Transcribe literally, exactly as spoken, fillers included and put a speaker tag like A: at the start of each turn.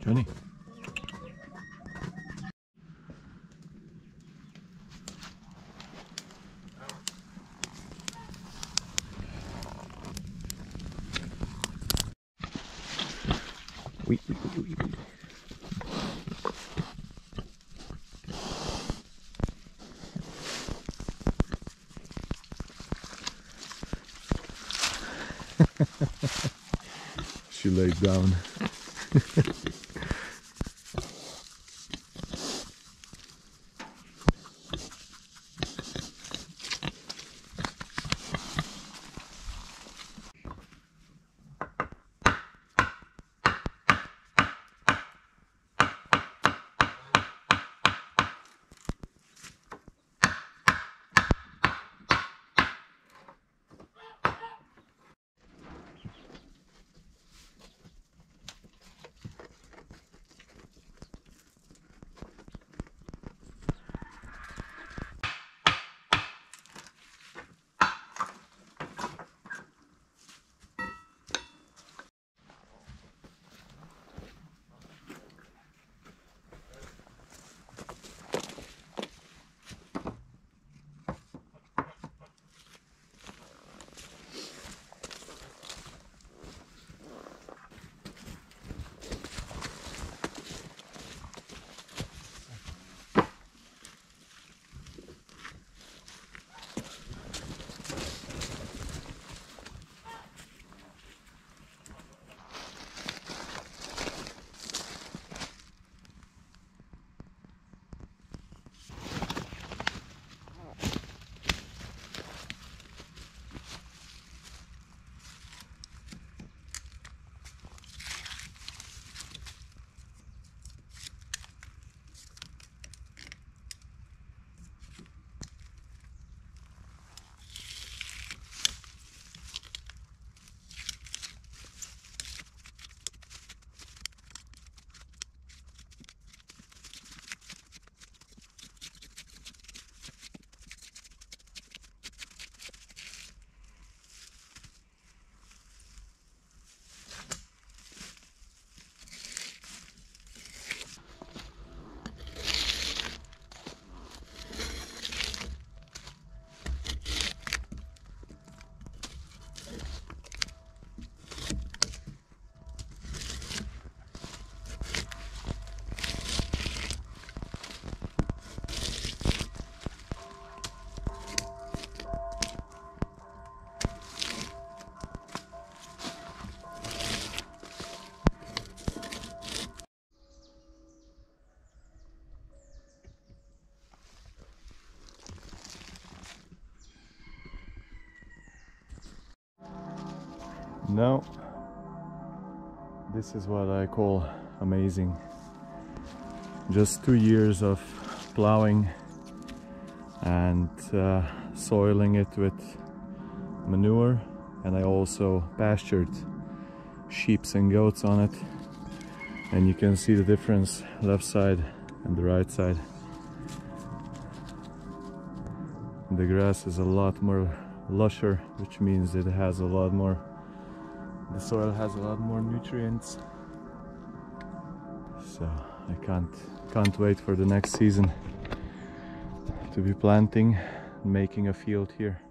A: Johnny. Wait, wait, wait, wait, wait. She laid down. Now, this is what I call amazing. Just two years of plowing and uh, soiling it with manure, and I also pastured sheep and goats on it, and you can see the difference left side and the right side. The grass is a lot more lusher, which means it has a lot more the soil has a lot more nutrients, so I can't can't wait for the next season to be planting and making a field here.